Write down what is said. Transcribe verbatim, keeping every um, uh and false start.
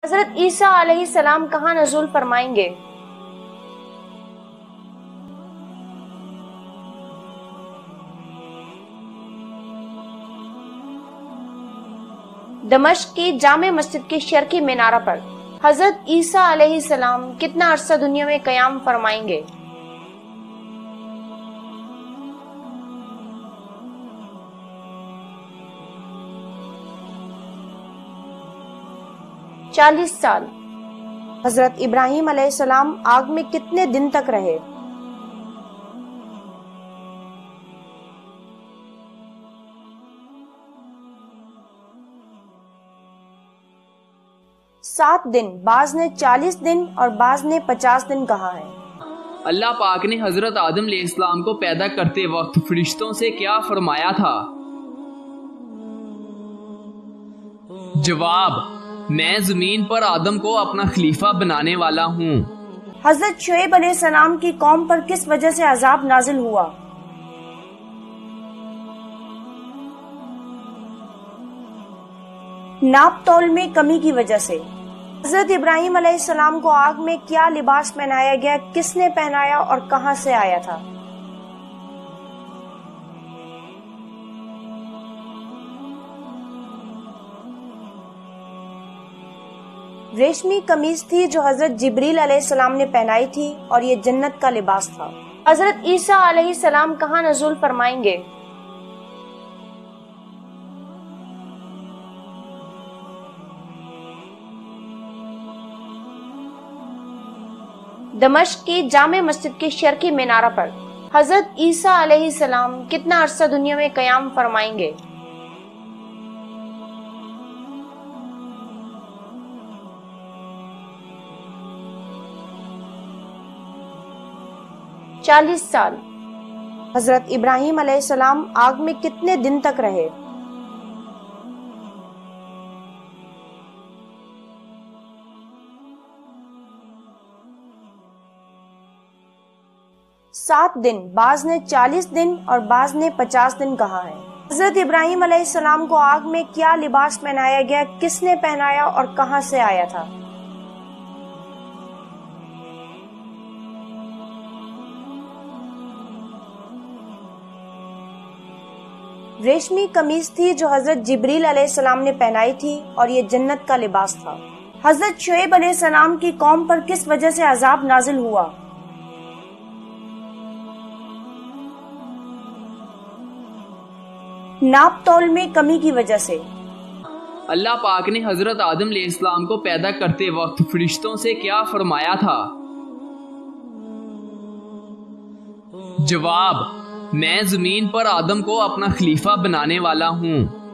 حضرت عیسیٰ علیہ السلام کہاں نزول فرمائیں گے؟ دمشق کی جامع مسجد کے شرقی مینارہ پر حضرت عیسیٰ علیہ السلام کتنا عرصہ دنیا میں قیام فرمائیں گے؟ چالیس سال۔ حضرت ابراہیم علیہ السلام آگ میں کتنے دن تک رہے؟ سات دن، بعض نے چالیس دن اور بعض نے پچاس دن کہا ہے۔ اللہ پاک نے حضرت آدم علیہ السلام کو پیدا کرتے وقت فرشتوں سے کیا فرمایا تھا؟ جواب: میں زمین پر آدم کو اپنا خلیفہ بنانے والا ہوں۔ حضرت شعیب علیہ السلام کی قوم پر کس وجہ سے عذاب نازل ہوا؟ ناپ تول میں کمی کی وجہ سے۔ حضرت ابراہیم علیہ السلام کو آگ میں کیا لباس پہنایا گیا، کس نے پہنایا اور کہاں سے آیا تھا؟ ریشمی قمیض تھی جو حضرت جبریل علیہ السلام نے پہنائی تھی اور یہ جنت کا لباس تھا۔ حضرت عیسیٰ علیہ السلام کہاں نزول فرمائیں گے؟ دمشق کی جامع مسجد کے شرقی مینارہ پر حضرت عیسیٰ علیہ السلام کتنا عرصہ دنیا میں قیام فرمائیں گے؟ چالیس سال۔ حضرت ابراہیم علیہ السلام آگ میں کتنے دن تک رہے؟ سات دن، بعض نے چالیس دن اور بعض نے پچاس دن کہا ہے۔ حضرت ابراہیم علیہ السلام کو آگ میں کیا لباس پہنایا گیا، کس نے پہنایا اور کہاں سے آیا تھا؟ ریشمی قمیض تھی جو حضرت جبریل علیہ السلام نے پہنائی تھی اور یہ جنت کا لباس تھا۔ حضرت شعیب علیہ السلام کی قوم پر کس وجہ سے عذاب نازل ہوا؟ ناپ تول میں کمی کی وجہ سے۔ اللہ پاک نے حضرت آدم علیہ السلام کو پیدا کرتے وقت فرشتوں سے کیا فرمایا تھا؟ جواب: میں زمین پر آدم کو اپنا خلیفہ بنانے والا ہوں۔